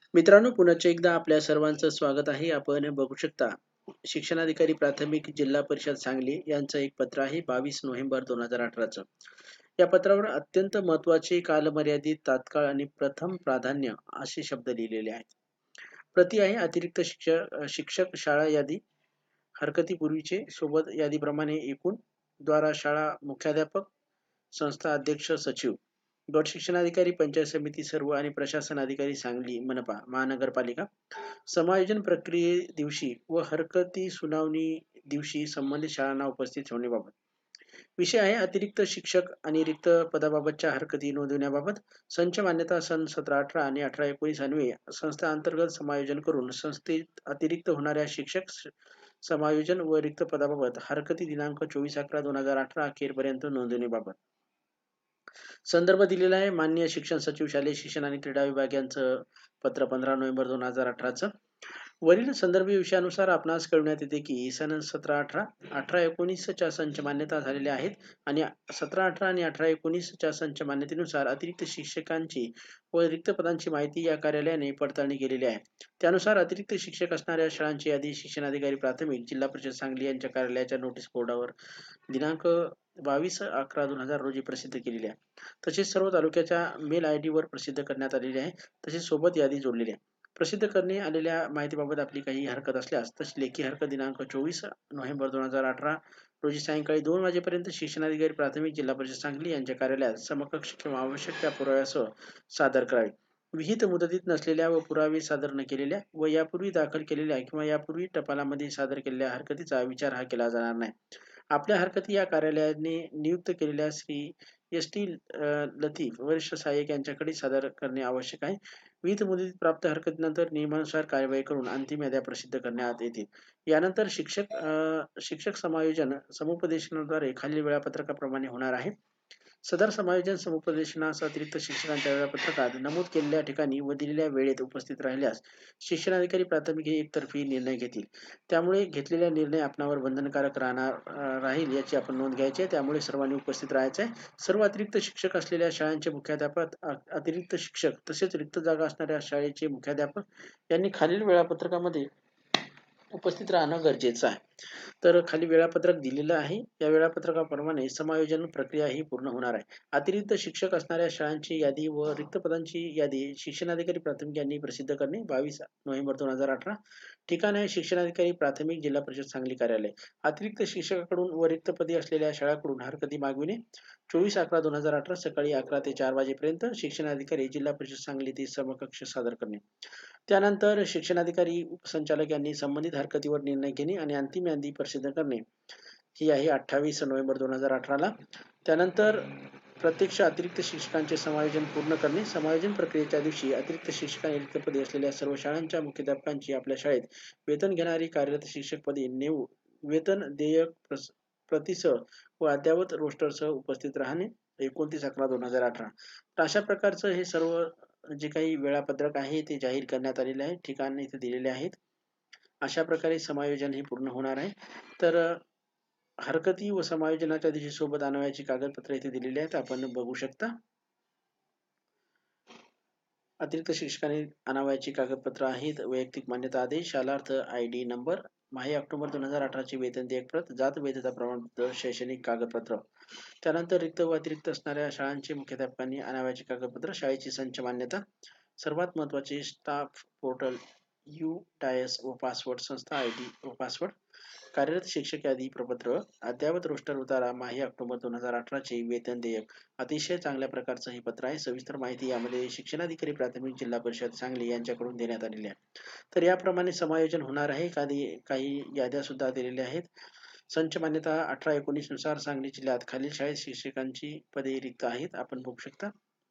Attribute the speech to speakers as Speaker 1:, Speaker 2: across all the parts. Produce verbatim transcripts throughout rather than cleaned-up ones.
Speaker 1: मित्रांनो, पुन्हा एकदा आपल्या सर्वांचं स्वागत आहे. आपण बघू शकता, शिक्षणाधिकारी प्राथमिक जिल्हा परिषद सांगली यांचं एक पत्र आहे बावीस नोव्हेंबर दोन हजार अठराचं. या पत्रावर अत्यंत महत्त्वाचे, कालमर्यादित, तात्काळ आणि प्रथम प्राधान्य असे शब्द लिहिलेले आहेत. प्रति आहे अतिरिक्त शिक्षक शिक्षक शाळा यादी, हरकतीपूर्वीचे सोबत यादीप्रमाणे एकूण, द्वारा शाळा मुख्याध्यापक, संस्था अध्यक्ष, सचिव, गट शिक्षणाधिकारी, पंचायत समिती सर्व आणि प्रशासन अधिकारी सांगली मनपा महानगरपालिका, समायोजन प्रक्रिये दिवशी व हरकती सुनावणी दिवशी संबंधित शाळांना उपस्थित ठेवण्याबाबत. विषय आहे अतिरिक्त शिक्षक आणि रिक्त पदाबाबतच्या हरकती नोंदवण्याबाबत. संच मान्यता सन सतरा अठरा आणि अठरा एकोणीस अन्वये संस्था अंतर्गत समायोजन करून संस्थेत अतिरिक्त होणाऱ्या शिक्षक स- समायोजन व रिक्त पदाबाबत हरकती दिनांक चोवीस अकरा दोन हजार अठरा अखेरपर्यंत नोंदवण्याबाबत. संदर्भ दिलेला आहे माननीय शिक्षण सचिव, शालेय शिक्षण आणि क्रीडा विभाग यांचं पत्र पंधरा नोव्हेंबर दोन हजार अठराचं. वरील संदर्भी विषयानुसार आपणास कळविण्यात येते की सन सतरा अठरा अठरा एकोणीसच्या संच मान्यता झालेल्या आहेत आणि सतरा अठरा आणि अठरा एकोणीसच्या संच मान्यतेनुसार अतिरिक्त शिक्षकांची व रिक्त पदांची माहिती या कार्यालयाने पडताळणी केलेली आहे. त्यानुसार अतिरिक्त शिक्षक असणाऱ्या शाळांची यादी शिक्षणाधिकारी प्राथमिक जिल्हा परिषद सांगली यांच्या कार्यालयाच्या नोटीस बोर्डावर दिनांक बावीस अकरा दोन हजार रोजी प्रसिद्ध केलेली आहे. तसेच सर्व तालुक्याच्या मेल आय डी वर प्रसिद्ध करण्यात आलेली आहे. तसेच सोबत यादी जोडलेली आहे. प्रसिद्ध करणे आलेल्या माहितीबाबत आपली काही हरकत असल्यास तशी लेखी हरकत दिनांक चोवीस नोव्हेंबर दोन हजार अठरा रोजी सायंकाळी दोन वाजेपर्यंत शिक्षणाधिकारी प्राथमिक जिल्हा परिषद सांगली यांच्या कार्यालयात समकक्ष किंवा आवश्यक त्या पुराव्यासह सादर करावी. विहित मुदतीत नसलेल्या व पुरावे सादर न केलेल्या व यापूर्वी दाखल केलेल्या किंवा यापूर्वी टपालामध्ये सादर केलेल्या हरकतीचा विचार हा केला जाणार नाही. आपल्या हरकती या कार्यालयाने नियुक्त केलेल्या श्री एस टी लतीफ वरिष्ठ सहाय्यक यांच्याकडे सादर करणे आवश्यक आहे. विहित मुदतीत प्राप्त हरकतीनंतर नियमानुसार कार्यवाही करून अंतिम याद्या प्रसिद्ध करण्यात येतील. यानंतर शिक्षक अ, शिक्षक समायोजन समुपदेशनाद्वारे खालील वेळापत्रकाप्रमाणे होणार आहे. सदर समायोजन समुपदेशनास अतिरिक्त शिक्षकांच्या वेळापत्रकात नमूद केलेल्या ठिकाणी व दिलेल्या वेळेत उपस्थित राहिल्यास शिक्षणाधिकारी प्राथमिक हे एकतर्फी निर्णय घेतील. त्यामुळे घेतलेला निर्णय आपणावर बंधनकारक राहणार अ, राहील याची आपण नोंद घ्यायची आहे. त्यामुळे सर्वांनी उपस्थित राहायचं आहे. सर्व अतिरिक्त शिक्षक असलेल्या शाळांचे मुख्याध्यापक, अ, अतिरिक्त शिक्षक तसेच रिक्त जागा असणाऱ्या शाळेचे मुख्याध्यापक यांनी खालील वेळापत्रकामध्ये उपस्थित राहणं गरजेचं आहे. तर खाली वेळापत्रक दिलेलं आहे. या वेळापत्रकाप्रमाणे समायोजन प्रक्रिया ही पूर्ण होणार आहे. अतिरिक्त शिक्षक असणाऱ्या शाळांची यादी व रिक्त पदांची यादी शिक्षणाधिकारी प्राथमिक यांनी प्रसिद्ध करणे बावीस नोव्हेंबर दोन हजार अठरा. ठिकाण आहे शिक्षणाधिकारी प्राथमिक जिल्हा परिषद सांगली कार्यालय. अतिरिक्त शिक्षकाकडून व रिक्त पदी असलेल्या शाळांकडून हरकती मागविणे चोवीस अकरा दोन हजार अठरा सकाळी अकरा ते चार वाजेपर्यंत शिक्षणाधिकारी जिल्हा परिषद सांगली ते समकक्ष सादर करणे. त्यानंतर शिक्षणाधिकारी उपसंचालक यांनी संबंधित हरकतीवर निर्णय घेणे आणि अंतिम यादी प्रसिद्ध करणे ही आहे अठ्ठावीस नोव्हेंबर दोन हजार अठराला. त्यानंतर प्रत्यक्ष अतिरिक्त शिक्षकांचे समायोजन पूर्ण करणे. समायोजन प्रक्रियेच्या दिवशी अतिरिक्त शिक्षक आणि रिक्त पदे असलेल्या सर्व शाळांच्या मुख्याध्यापकांची आपल्या शाळेत वेतन घेणारी कार्यरत शिक्षकपदी नेऊ वेतन देयक प्रस- प्रतिसह व अद्ययावत रोस्टरसह उपस्थित राहणे एकोणतीस अकरा दोन हजार अठरा. तर अशा प्रकारचं हे सर्व जे काही वेळापत्रक आहे ते जाहीर करण्यात आलेले आहे. ठिकाण इथे दिलेले आहेत. अशा प्रकारे समायोजन हे पूर्ण होणार आहे. तर अ, हरकती व समायोजनाच्या दिवशी सोबत आणावयाची कागदपत्रे इथे दिलेली आहेत. आपण बघू शकता. अतिरिक्त शिक्षकांनी आणावयाची कागदपत्र आहेत. वैयक्तिक मान्यता आदेश, शालार्थ आय डी नंबर, माहे ऑक्टोबर दोन हजार अठराची वेतन देयक प्रत, जात वैधता प्रमाणपत्र, शैक्षणिक कागदपत्र. त्यानंतर रिक्त व अतिरिक्त असणाऱ्या शाळांचे मुख्याध्यापकांनी आणावयाची कागदपत्र, शाळेची संच मान्यता, सर्वात महत्त्वाचे स्टाफ पोर्टल, यू टायस व पासवर्ड, संस्था आय डी व पासवर्ड, कार्यरत शिक्षक यादी प्रपत्र, अद्ययावत रोस्टर उतारा, माहे ऑक्टोबर दोन हजार अठराचे वेतन देयक. अतिशय चांगल्या प्रकारचं हे पत्र आहे. सविस्तर माहिती यामध्ये शिक्षणाधिकारी प्राथमिक जिल्हा परिषद सांगली यांच्याकडून देण्यात आलेली आहे. तर याप्रमाणे समायोजन होणार आहे. काही काही याद्या सुद्धा दिलेल्या आहेत. संच मान्यता अठरा एकोणीस नुसार सांगली जिल्ह्यात खालील शाळेत शिक्षकांची पदे रिक्त आहेत. आपण बघू शकता.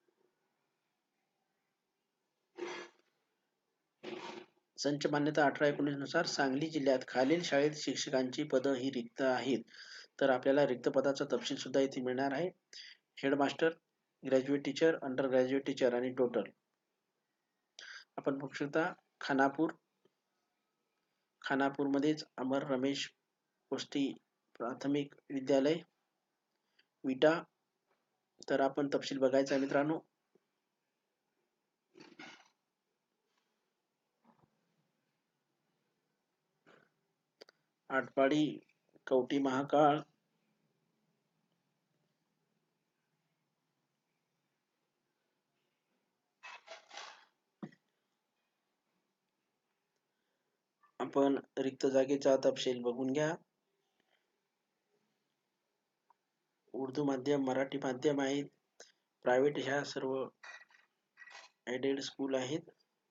Speaker 1: संच मान्यता अठरा एकोणीस नुसार सांगली जिल्ह्यात खालील शाळेत शिक्षकांची पदं ही रिक्त आहेत. तर आपल्याला रिक्त पदाचा तपशील सुद्धा इथे मिळणार आहे. Headmaster, graduate teacher, under graduate teacher आणि टोटल. आपण बघू शकता खानापूर खानापूरमध्येच अमर रमेश पोस्टी प्राथमिक विद्यालय विटा. तर आपण तपशील बघायचा आहे मित्रांनो. आटपाडी, कवठी महाकाळ, आपण रिक्त जागेचा तपशील बघून घ्या. उर्दू माध्यम, मराठी माध्यम आहेत, प्रायव्हेट ह्या सर्व एडेड स्कूल आहेत.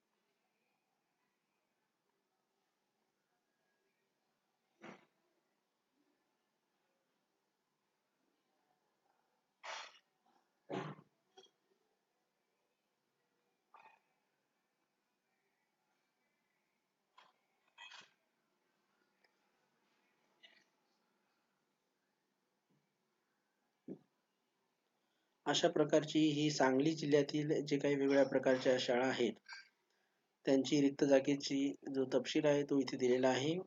Speaker 1: अशा प्रकारची ही सांगली जिल्ह्यातील जे काही वेगवेगळ्या प्रकारच्या शाळा आहेत त्यांची रिक्त जागेची जो तपशील आहे तो इथे दिलेला आहे.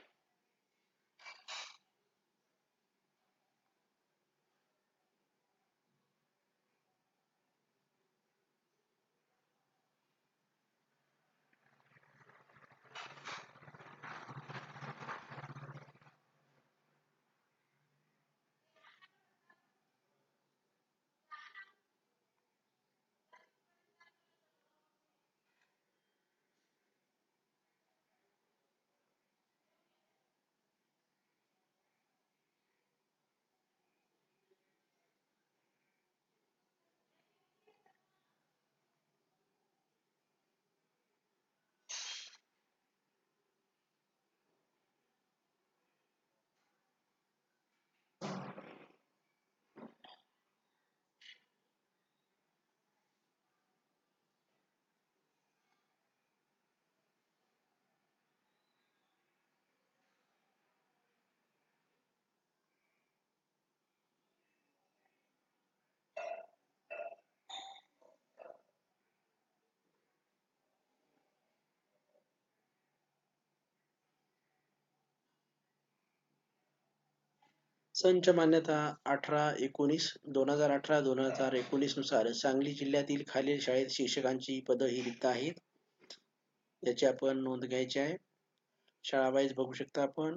Speaker 1: संच मान्यता अठरा एकोणीस दोन हजार अठरा दोन हजार एकोणीस नुसार सांगली जिल्ह्यातील खालील शाळेत शिक्षकांची पदं ही रिक्त आहेत. याची आपण नोंद घ्यायची आहे. शाळा वाईज बघू शकता आपण.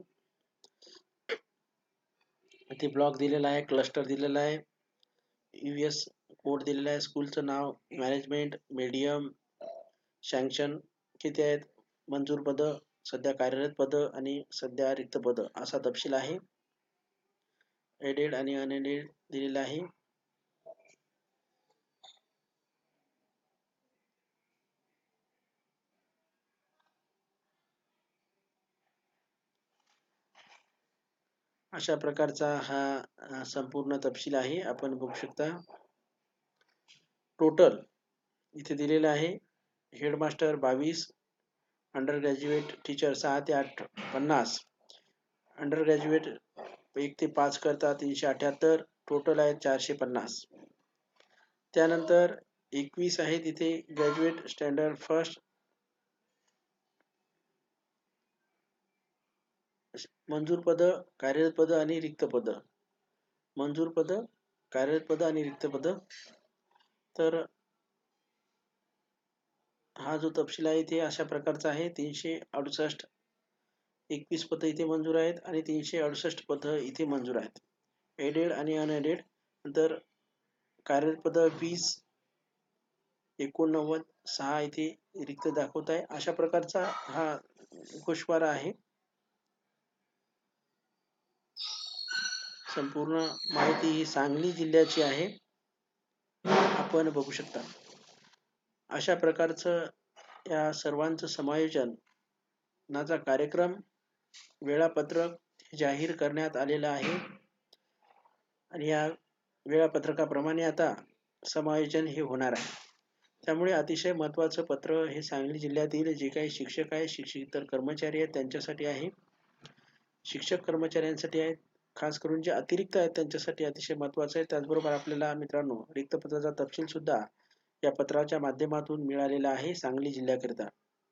Speaker 1: इथे ब्लॉक दिलेला आहे, क्लस्टर दिलेला आहे, यूएस कोड दिलेला आहे, स्कूलचं नाव, मॅनेजमेंट, मीडियम, सँक्शन किती आहेत, मंजूर पदं, सध्या कार्यरत पदं आणि सध्या रिक्त पदं असा तपशील आहे. एडेड आणि अनएडेड दिलेला आहे. अशा प्रकारचा हा संपूर्ण तपशील आहे. आपण बघू शकता. टोटल इथे दिलेलं आहे. हेडमास्टर बावीस, अंडर ग्रॅज्युएट टीचर सहा ते आठ पन्नास, अंडर ग्रॅज्युएट एक ते पाच करता तीनशे अठ्याहत्तर, टोटल आहे चारशे पन्नास. त्यानंतर एकवीस आहे तिथे ग्रॅज्युएट स्टँडर्ड फर्स्ट, मंजूर पदं, कार्यरत पदं आणि रिक्त पदं. मंजूर पदं, कार्यरत पदं आणि रिक्त पदं. तर हा जो तपशील आहे ते अशा प्रकारचा आहे. तीनशे अडुसष्ट एकवीस पदं इथे मंजूर आहेत आणि तीनशे अडुसष्ट पदं इथे मंजूर आहेत. एडेड आणि अनएडेड. नंतर कार्यरत पदं वीस, एकोणनव्वद, सहा इथे रिक्त दाखवत आहे. अशा प्रकारचा हा गोषवारा आहे. संपूर्ण माहिती ही सांगली जिल्ह्याची आहे. आपण बघू शकता. अशा प्रकारचं या सर्वांचं समायोजन नाचा कार्यक्रम वेळापत्रक जाहीर करण्यात आलेला आहे आणि या वेळापत्रकाप्रमाणे आता समायोजन हे होणार आहे. त्यामुळे अतिशय महत्त्वाचं पत्र हे सांगली जिल्ह्यातील जे काही शिक्षक आहेत, शिक्षकेतर कर्मचारी आहेत त्यांच्यासाठी आहे. शिक्षक कर्मचाऱ्यांसाठी आहेत, खास करून जे अतिरिक्त आहेत त्यांच्यासाठी अतिशय महत्त्वाचं आहे. त्याचबरोबर आपल्याला मित्रांनो रिक्त पदाचा तपशील सुद्धा या पत्राच्या माध्यमातून मिळालेला आहे सांगली जिल्ह्याकरिता.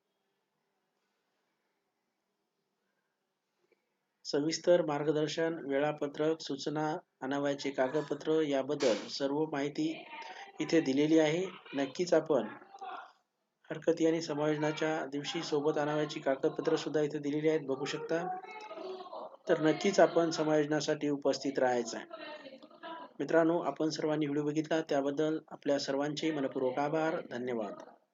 Speaker 1: सविस्तर मार्गदर्शन, वेळापत्रक, सूचना, आणावयाचे कागदपत्र याबद्दल सर्व माहिती इथे दिलेली आहे. नक्कीच आपण हरकती आणि समायोजनाच्या दिवशी सोबत आणावयाची कागदपत्र सुद्धा इथे दिलेली आहेत, बघू शकता. तर नक्कीच आपण समायोजनासाठी उपस्थित राहायचं आहे. मित्रांनो, आपण सर्वांनी व्हिडिओ बघितला त्याबद्दल आपल्या सर्वांचे मनःपूर्वक आभार. धन्यवाद.